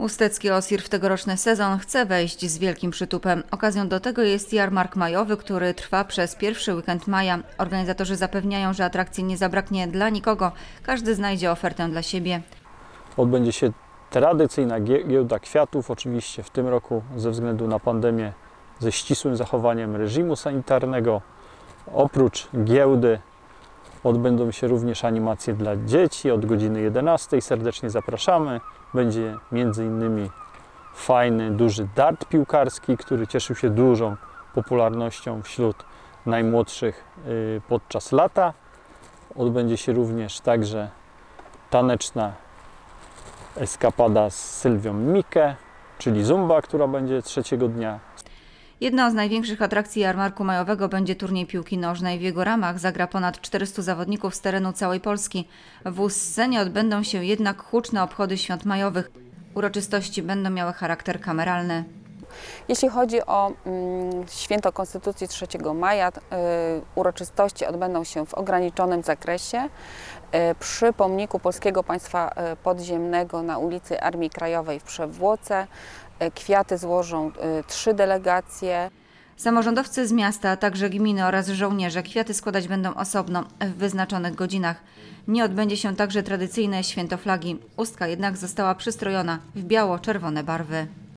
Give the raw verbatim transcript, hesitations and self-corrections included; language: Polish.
Ustecki Osir w tegoroczny sezon chce wejść z wielkim przytupem. Okazją do tego jest jarmark majowy, który trwa przez pierwszy weekend maja. Organizatorzy zapewniają, że atrakcji nie zabraknie dla nikogo. Każdy znajdzie ofertę dla siebie. Odbędzie się tradycyjna giełda kwiatów, oczywiście w tym roku ze względu na pandemię ze ścisłym zachowaniem reżimu sanitarnego. Oprócz giełdy odbędą się również animacje dla dzieci od godziny jedenastej. Serdecznie zapraszamy. Będzie między innymi fajny, duży dart piłkarski, który cieszył się dużą popularnością wśród najmłodszych podczas lata. Odbędzie się również także taneczna eskapada z Sylwią Mikę, czyli zumba, która będzie trzeciego dnia. Jedną z największych atrakcji jarmarku majowego będzie turniej piłki nożnej. W jego ramach zagra ponad czterystu zawodników z terenu całej Polski. W Uscenie odbędą się jednak huczne obchody świąt majowych. Uroczystości będą miały charakter kameralny. Jeśli chodzi o mm, święto Konstytucji trzeciego maja, y, uroczystości odbędą się w ograniczonym zakresie y, przy pomniku Polskiego Państwa y, Podziemnego na ulicy Armii Krajowej w Przewłoce. Y, kwiaty złożą y, trzy delegacje. Samorządowcy z miasta, a także gminy oraz żołnierze kwiaty składać będą osobno w wyznaczonych godzinach. Nie odbędzie się także tradycyjne święto flagi. Ustka jednak została przystrojona w biało-czerwone barwy.